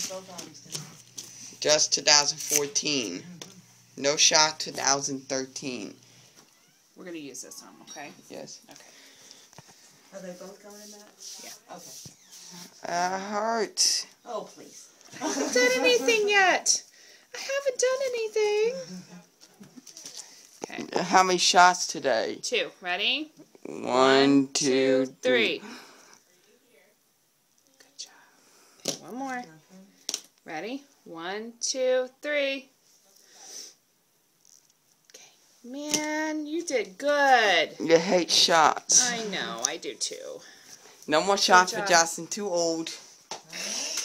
Just 2014. No shot 2013. We're going to use this one, okay? Yes. Okay. Are they both going in that? Yeah. Okay. Hurt. Oh, please. I haven't done anything yet. I haven't done anything. Okay. How many shots today? 2. Ready? 1, 2, 3. Good job. Okay, one more. Ready? 1, 2, 3. Okay. Man, you did good. You hate shots. I know, I do too. No more shots Good for job. Justin. Too old.